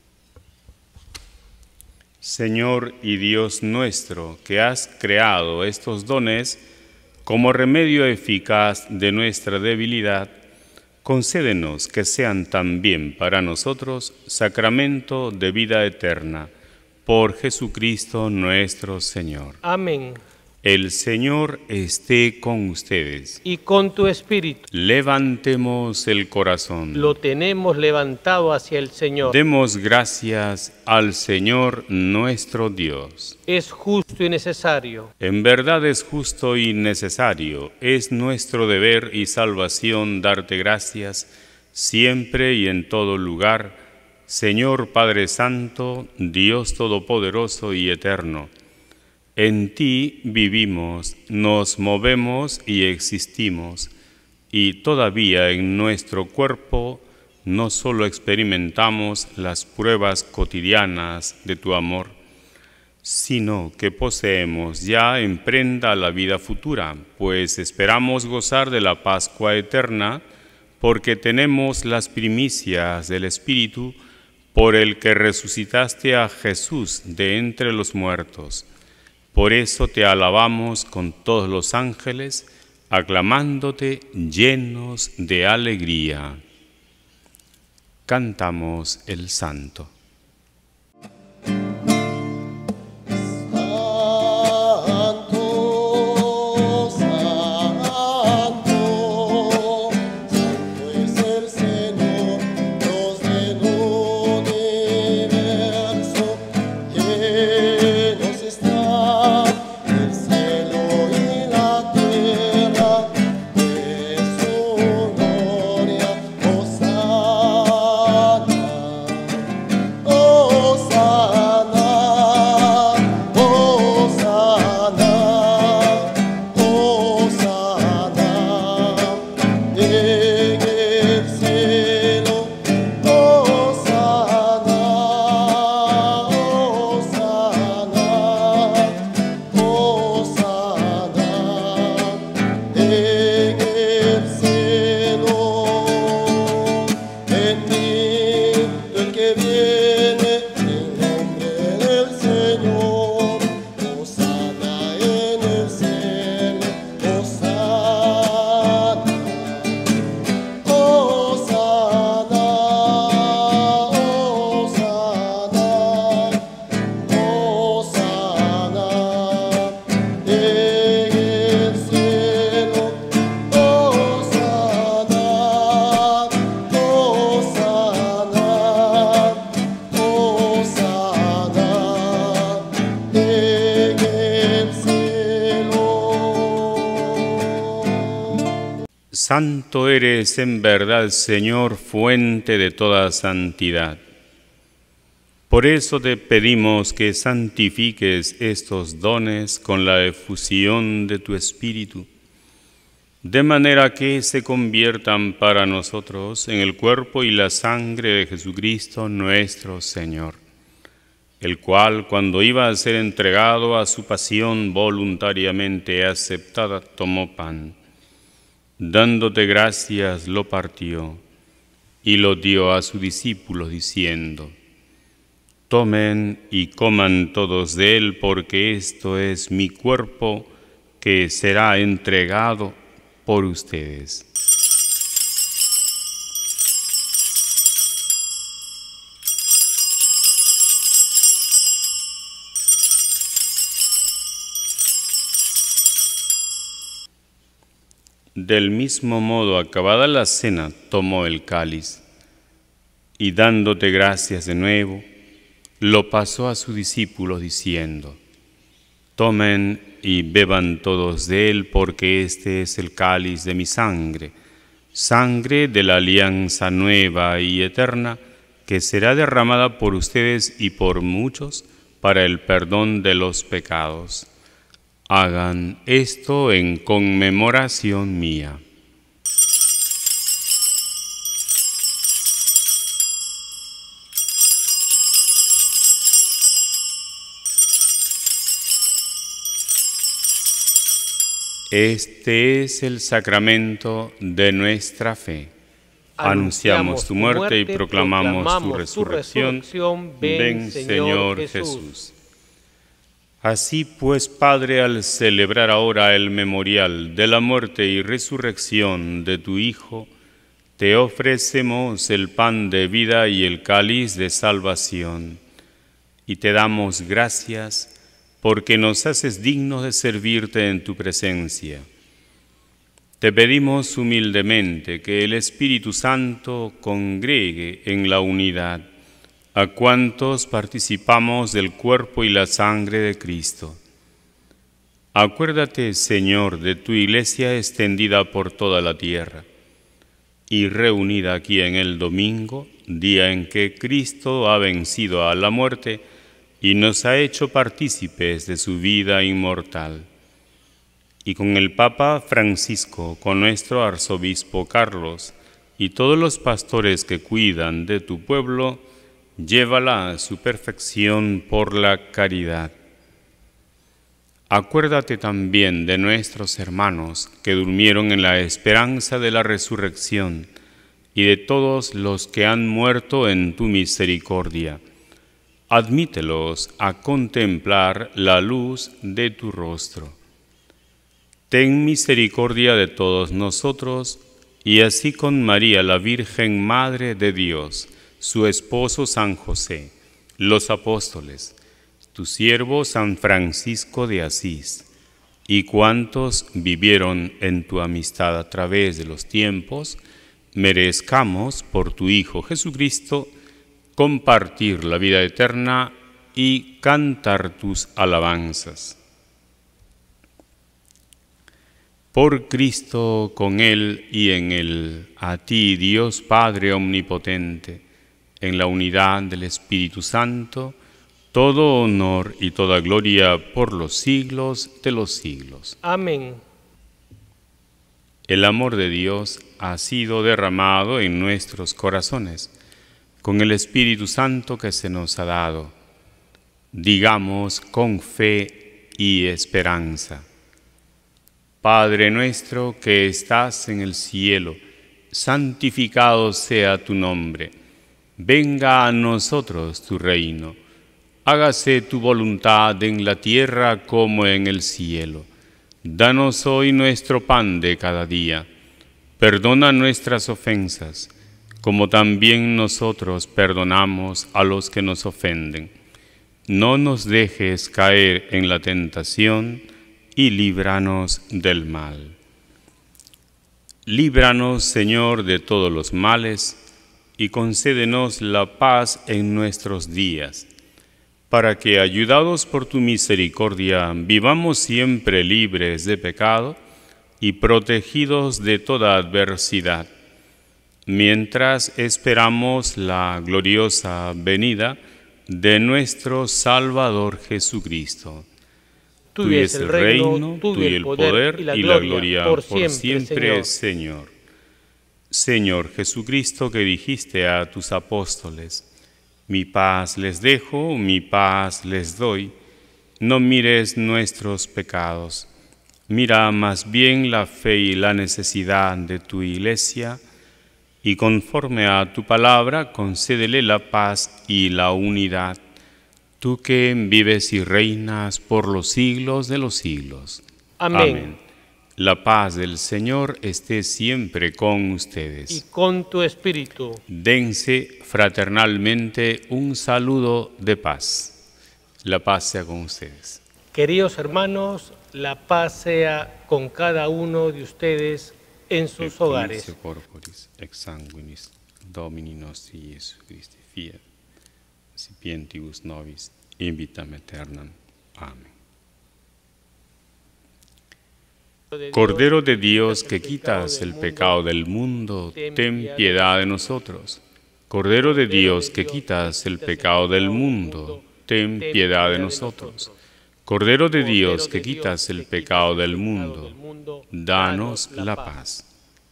Señor y Dios nuestro, que has creado estos dones como remedio eficaz de nuestra debilidad, concédenos que sean también para nosotros sacramento de vida eterna, por Jesucristo nuestro Señor. Amén. El Señor esté con ustedes. Y con tu espíritu. Levantemos el corazón. Lo tenemos levantado hacia el Señor. Demos gracias al Señor nuestro Dios. Es justo y necesario. En verdad es justo y necesario, es nuestro deber y salvación darte gracias siempre y en todo lugar, Señor Padre Santo, Dios Todopoderoso y Eterno. En ti vivimos, nos movemos y existimos, y todavía en nuestro cuerpo no solo experimentamos las pruebas cotidianas de tu amor, sino que poseemos ya en prenda la vida futura, pues esperamos gozar de la Pascua eterna, porque tenemos las primicias del Espíritu, por el que resucitaste a Jesús de entre los muertos. Por eso te alabamos con todos los ángeles, aclamándote llenos de alegría. Cantamos el Santo. Santo eres en verdad, Señor, fuente de toda santidad. Por eso te pedimos que santifiques estos dones con la efusión de tu Espíritu, de manera que se conviertan para nosotros en el cuerpo y la sangre de Jesucristo nuestro Señor, el cual, cuando iba a ser entregado a su pasión voluntariamente aceptada, tomó pan. Dándote gracias, lo partió y lo dio a sus discípulos, diciendo: Tomen y coman todos de él, porque esto es mi cuerpo que será entregado por ustedes. Del mismo modo, acabada la cena, tomó el cáliz y, dándote gracias de nuevo, lo pasó a sus discípulos, diciendo: Tomen y beban todos de él, porque este es el cáliz de mi sangre, sangre de la alianza nueva y eterna, que será derramada por ustedes y por muchos para el perdón de los pecados. Hagan esto en conmemoración mía. Este es el sacramento de nuestra fe. Anunciamos tu muerte y proclamamos tu resurrección. Ven, Señor Jesús. Así pues, Padre, al celebrar ahora el memorial de la muerte y resurrección de tu Hijo, te ofrecemos el pan de vida y el cáliz de salvación, y te damos gracias porque nos haces dignos de servirte en tu presencia. Te pedimos humildemente que el Espíritu Santo congregue en la unidad a cuantos participamos del cuerpo y la sangre de Cristo. Acuérdate, Señor, de tu Iglesia extendida por toda la tierra y reunida aquí en el domingo, día en que Cristo ha vencido a la muerte y nos ha hecho partícipes de su vida inmortal. Y con el Papa Francisco, con nuestro arzobispo Carlos y todos los pastores que cuidan de tu pueblo, llévala a su perfección por la caridad. Acuérdate también de nuestros hermanos que durmieron en la esperanza de la resurrección y de todos los que han muerto en tu misericordia. Admítelos a contemplar la luz de tu rostro. Ten misericordia de todos nosotros, y así con María, la Virgen Madre de Dios, su esposo San José, los apóstoles, tu siervo San Francisco de Asís, y cuantos vivieron en tu amistad a través de los tiempos, merezcamos por tu Hijo Jesucristo compartir la vida eterna y cantar tus alabanzas. Por Cristo, con Él y en Él, a ti, Dios Padre Omnipotente, en la unidad del Espíritu Santo, todo honor y toda gloria por los siglos de los siglos. Amén. El amor de Dios ha sido derramado en nuestros corazones con el Espíritu Santo que se nos ha dado. Digamos con fe y esperanza: Padre nuestro que estás en el cielo, santificado sea tu nombre. Venga a nosotros tu reino. Hágase tu voluntad en la tierra como en el cielo. Danos hoy nuestro pan de cada día. Perdona nuestras ofensas, como también nosotros perdonamos a los que nos ofenden. No nos dejes caer en la tentación y líbranos del mal. Líbranos, Señor, de todos los males y concédenos la paz en nuestros días, para que, ayudados por tu misericordia, vivamos siempre libres de pecado y protegidos de toda adversidad, mientras esperamos la gloriosa venida de nuestro Salvador Jesucristo. Tuyo es el reino, tuyo el poder y la gloria por siempre, Señor. Señor Jesucristo, que dijiste a tus apóstoles: mi paz les dejo, mi paz les doy. No mires nuestros pecados, mira más bien la fe y la necesidad de tu Iglesia, y conforme a tu palabra, concédele la paz y la unidad, tú que vives y reinas por los siglos de los siglos. Amén. La paz del Señor esté siempre con ustedes. Y con tu espíritu. Dense fraternalmente un saludo de paz. La paz sea con ustedes. Queridos hermanos, la paz sea con cada uno de ustedes en sus hogares. Corporis ex sanguinis Domini nostri Iesu Christi fiat, sapientibus nobis in vitam aeternam. Amén. Cordero de Dios, que quitas el pecado del mundo, ten piedad de nosotros. Cordero de Dios, que quitas el pecado del mundo, ten piedad de nosotros. Cordero de Dios, que quitas el pecado del mundo, danos la paz.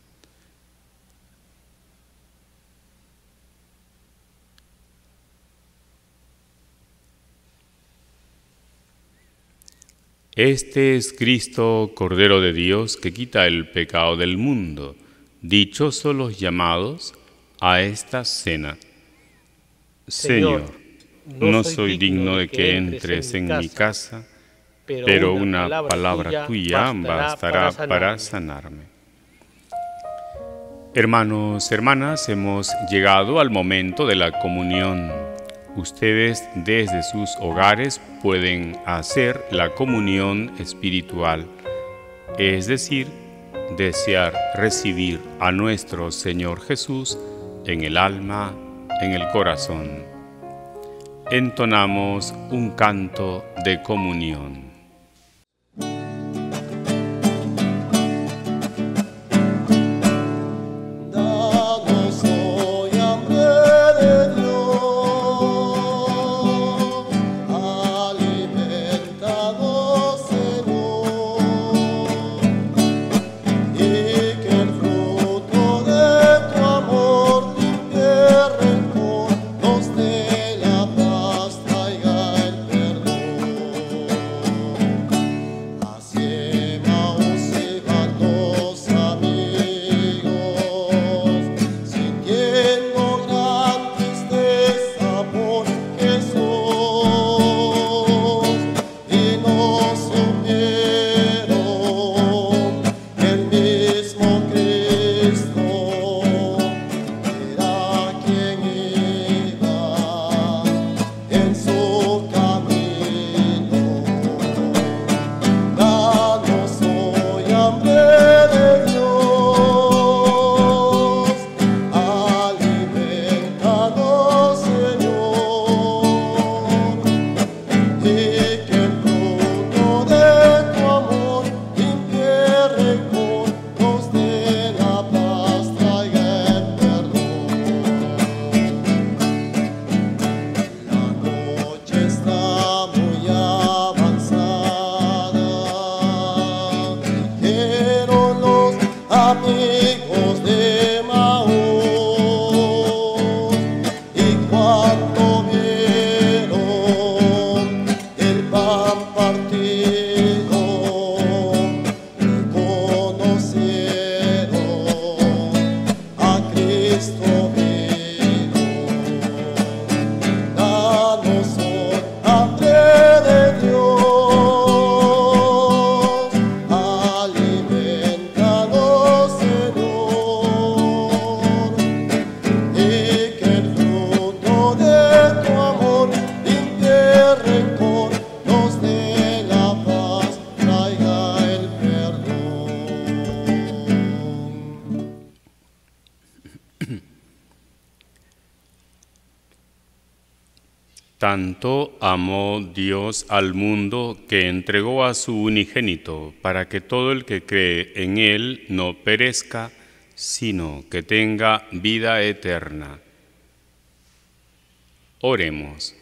Este es Cristo, Cordero de Dios, que quita el pecado del mundo. Dichosos los llamados a esta cena. Señor, no soy digno de que entres en mi casa, pero una palabra tuya bastará para sanarme. Hermanos, hermanas, hemos llegado al momento de la comunión. Ustedes desde sus hogares pueden hacer la comunión espiritual, es decir, desear recibir a nuestro Señor Jesús en el alma, en el corazón. Entonamos un canto de comunión. Tanto amó Dios al mundo que entregó a su unigénito, para que todo el que cree en Él no perezca, sino que tenga vida eterna. Oremos.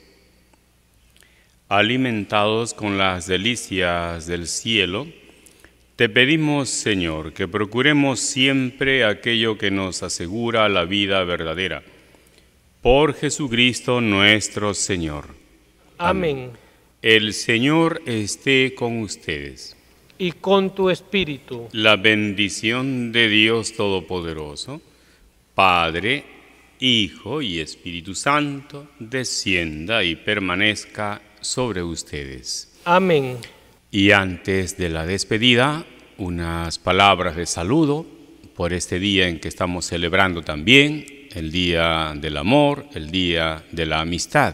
Alimentados con las delicias del cielo, te pedimos, Señor, que procuremos siempre aquello que nos asegura la vida verdadera. Por Jesucristo nuestro Señor. Amén. El Señor esté con ustedes. Y con tu espíritu. La bendición de Dios Todopoderoso, Padre, Hijo y Espíritu Santo, descienda y permanezca sobre ustedes. Amén. Y antes de la despedida, unas palabras de saludo por este día en que estamos celebrando también el Día del Amor, el Día de la Amistad.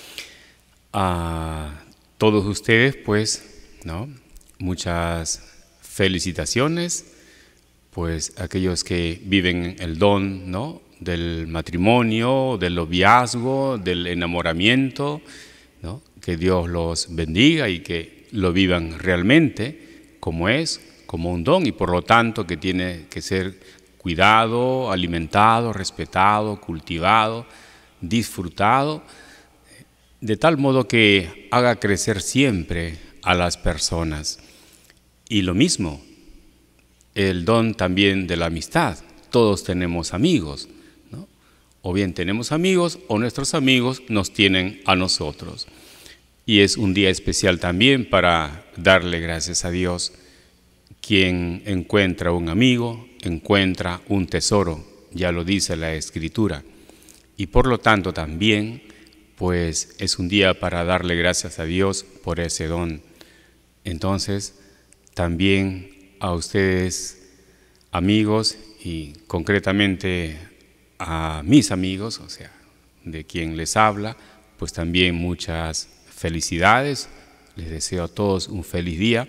A todos ustedes, pues, ¿no?, muchas felicitaciones, pues aquellos que viven el don, ¿no?, del matrimonio, del noviazgo, del enamoramiento, ¿no?, que Dios los bendiga y que lo vivan realmente como es, como un don, y por lo tanto que tiene que ser cuidado, alimentado, respetado, cultivado, disfrutado, de tal modo que haga crecer siempre a las personas. Y lo mismo, el don también de la amistad. Todos tenemos amigos, ¿no? O bien tenemos amigos o nuestros amigos nos tienen a nosotros. Y es un día especial también para darle gracias a Dios. Quien encuentra un amigo, encuentra un tesoro, ya lo dice la Escritura. Y por lo tanto también, pues es un día para darle gracias a Dios por ese don. Entonces, también a ustedes, amigos, y concretamente a mis amigos, o sea, de quien les habla, pues también muchas felicidades. Les deseo a todos un feliz día.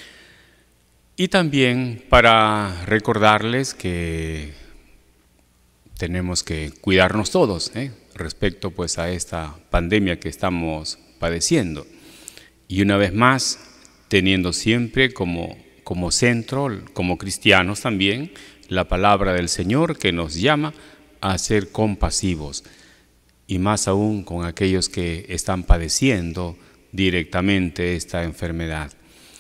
Y también para recordarles que tenemos que cuidarnos todos, respecto pues a esta pandemia que estamos padeciendo. Y una vez más, teniendo siempre como centro, como cristianos también, la palabra del Señor que nos llama a ser compasivos. Y más aún con aquellos que están padeciendo directamente esta enfermedad.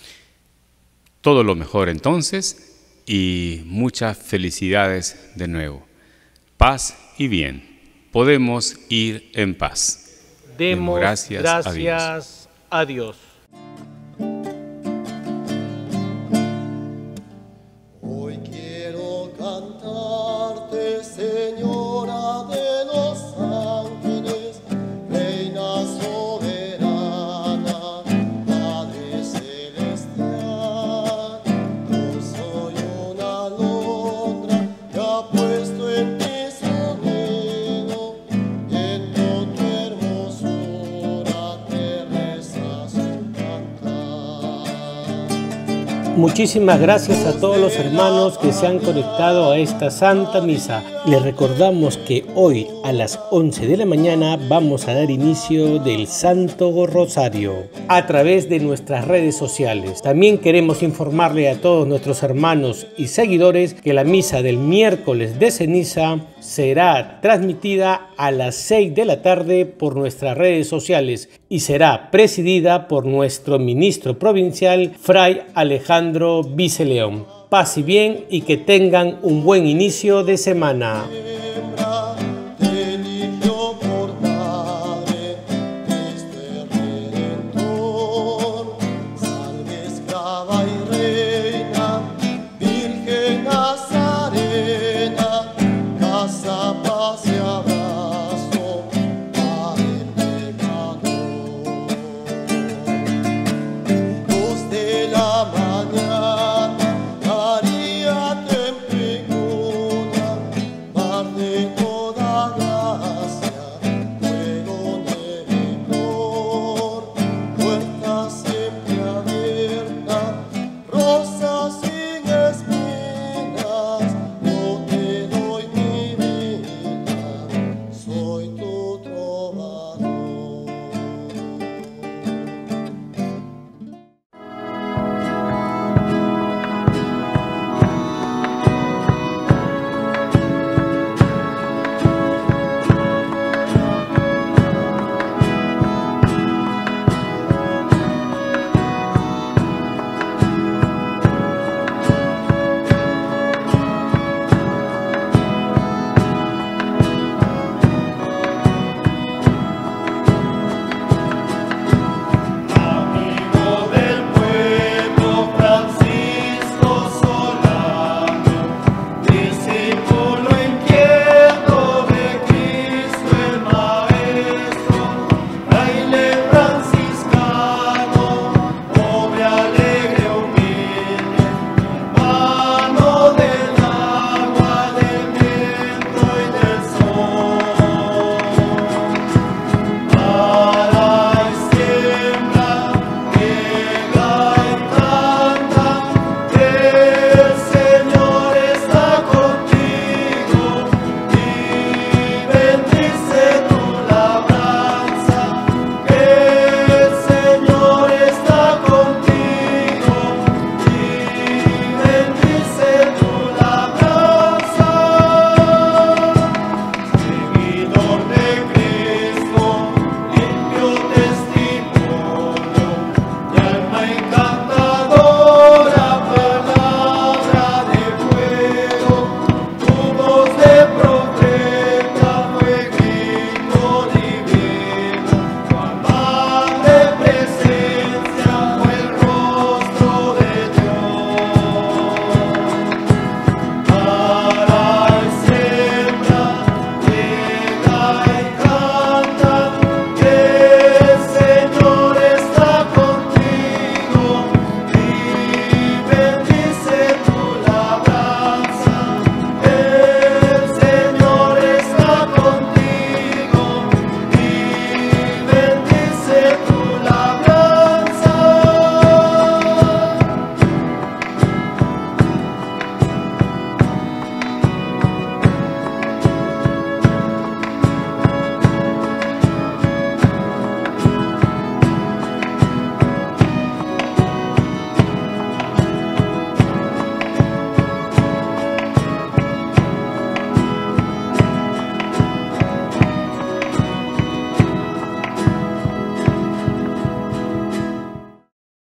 Todo lo mejor entonces y muchas felicidades de nuevo. Paz y bien. Podemos ir en paz. Demos gracias a Dios. Hoy quiero cantarte, Señora de los ángeles, Reina soberana, Padre celestial. Yo soy una alondra que ha puesto en ti su nido, viendo tu hermosura te reza su cantar. Muchísimas gracias a todos los hermanos que se han conectado a esta Santa Misa. Les recordamos que hoy a las 11 de la mañana vamos a dar inicio del Santo Rosario a través de nuestras redes sociales. También queremos informarle a todos nuestros hermanos y seguidores que la misa del miércoles de ceniza será transmitida a las 6 de la tarde por nuestras redes sociales y será presidida por nuestro ministro provincial, Fray Alejandro Viceleón. Paz y bien y que tengan un buen inicio de semana.